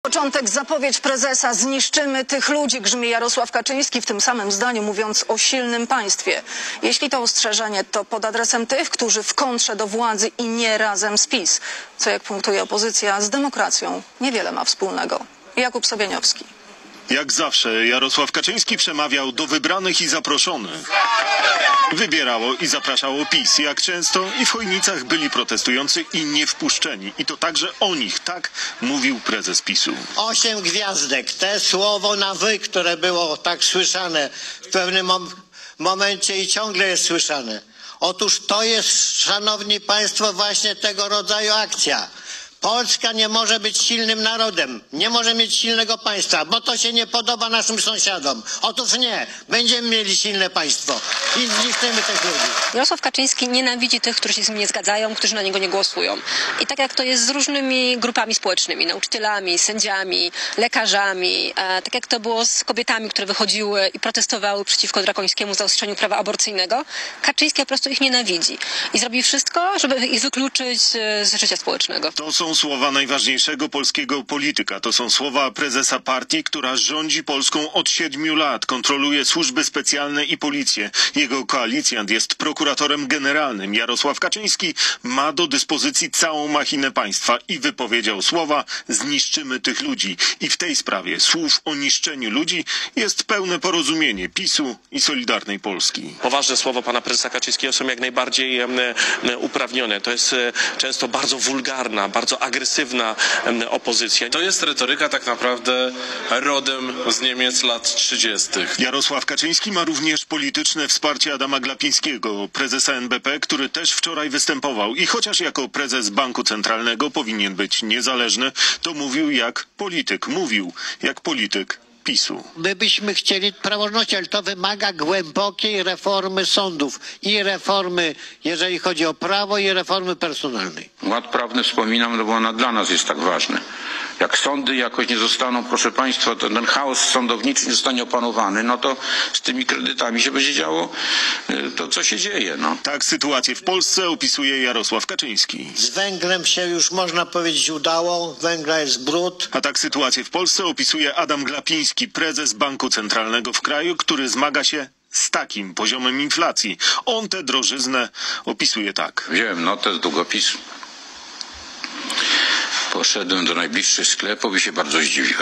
Początek, zapowiedź prezesa: zniszczymy tych ludzi, grzmi Jarosław Kaczyński w tym samym zdaniu, mówiąc o silnym państwie. Jeśli to ostrzeżenie, to pod adresem tych, którzy w kontrze do władzy i nie razem z PiS, co, jak punktuje opozycja, z demokracją niewiele ma wspólnego. Jakub Sobieniowski. Jak zawsze Jarosław Kaczyński przemawiał do wybranych i zaproszonych. Wybierał i zapraszało PiS. Jak często i w Chojnicach byli protestujący i niewpuszczeni. I to także o nich, tak mówił prezes PiS-u. 8 gwiazdek. Te słowo na wy, które było tak słyszane w pewnym momencie i ciągle jest słyszane. Otóż to jest, szanowni państwo, właśnie tego rodzaju akcja. Polska nie może być silnym narodem, nie może mieć silnego państwa, bo to się nie podoba naszym sąsiadom. Otóż nie, będziemy mieli silne państwo i zniszczymy tych ludzi. Jarosław Kaczyński nienawidzi tych, którzy się z nim nie zgadzają, którzy na niego nie głosują. I tak jak to jest z różnymi grupami społecznymi, nauczycielami, sędziami, lekarzami, tak jak to było z kobietami, które wychodziły i protestowały przeciwko drakońskiemu zaostrzeniu prawa aborcyjnego, Kaczyński po prostu ich nienawidzi i zrobi wszystko, żeby ich wykluczyć z życia społecznego. To są słowa najważniejszego polskiego polityka. To są słowa prezesa partii, która rządzi Polską od 7 lat. Kontroluje służby specjalne i policję. Jego koalicjant jest prokuratorem generalnym. Jarosław Kaczyński ma do dyspozycji całą machinę państwa i wypowiedział słowa: zniszczymy tych ludzi. I w tej sprawie słów o niszczeniu ludzi jest pełne porozumienie PiS-u i Solidarnej Polski. Poważne słowa pana prezesa Kaczyńskiego są jak najbardziej uprawnione. To jest często bardzo wulgarna, bardzo agresywna opozycja. To jest retoryka tak naprawdę rodem z Niemiec lat 30. Jarosław Kaczyński ma również polityczne wsparcie Adama Glapińskiego, prezesa NBP, który też wczoraj występował. I chociaż jako prezes Banku Centralnego powinien być niezależny, to mówił jak polityk PiS-u. My byśmy chcieli praworządności, ale to wymaga głębokiej reformy sądów i reformy, jeżeli chodzi o prawo, i reformy personalnej. Ład prawny wspominam, no bo ona dla nas jest tak ważna. Jak sądy jakoś nie zostaną, proszę państwa, ten chaos sądowniczy nie zostanie opanowany, no to z tymi kredytami się będzie działo to, co się dzieje. No. Tak sytuację w Polsce opisuje Jarosław Kaczyński. Z węglem się już, można powiedzieć, udało, węgla jest brud. A tak sytuację w Polsce opisuje Adam Glapiński, prezes Banku Centralnego w kraju, który zmaga się z takim poziomem inflacji. On tę drożyznę opisuje tak. Wziąłem notę z długopisu. Poszedłem do najbliższych sklepów i się bardzo zdziwiłem.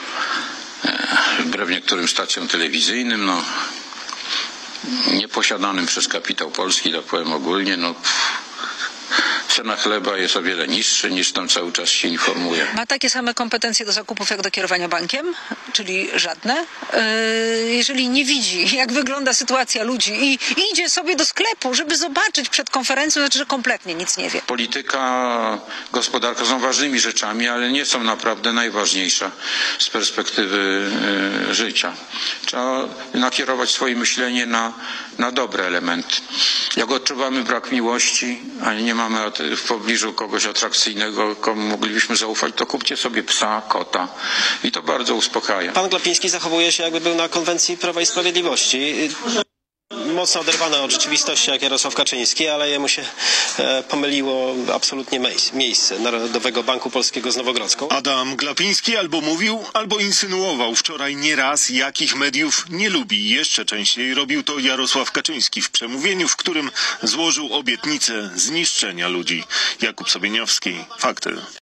Wbrew niektórym stacjom telewizyjnym, no, nieposiadanym przez kapitał polski, tak powiem ogólnie, no, cena chleba jest o wiele niższa, niż tam cały czas się informuje. Ma takie same kompetencje do zakupów jak do kierowania bankiem, czyli żadne. Jeżeli nie widzi, jak wygląda sytuacja ludzi i idzie sobie do sklepu, żeby zobaczyć przed konferencją, znaczy, że kompletnie nic nie wie. Polityka, gospodarka są ważnymi rzeczami, ale nie są naprawdę najważniejsze z perspektywy życia. Trzeba nakierować swoje myślenie na dobre elementy. Jak odczuwamy brak miłości, a nie mamy w pobliżu kogoś atrakcyjnego, komu moglibyśmy zaufać, to kupcie sobie psa, kota i to bardzo uspokaja. Pan Glapiński zachowuje się, jakby był na konwencji Prawa i Sprawiedliwości. Mocno oderwane od rzeczywistości jak Jarosław Kaczyński, ale jemu się pomyliło absolutnie miejsce Narodowego Banku Polskiego z Nowogrodzką. Adam Glapiński albo mówił, albo insynuował wczoraj nieraz, jakich mediów nie lubi. Jeszcze częściej robił to Jarosław Kaczyński w przemówieniu, w którym złożył obietnicę zniszczenia ludzi. Jakub Sobieniowski, Fakty.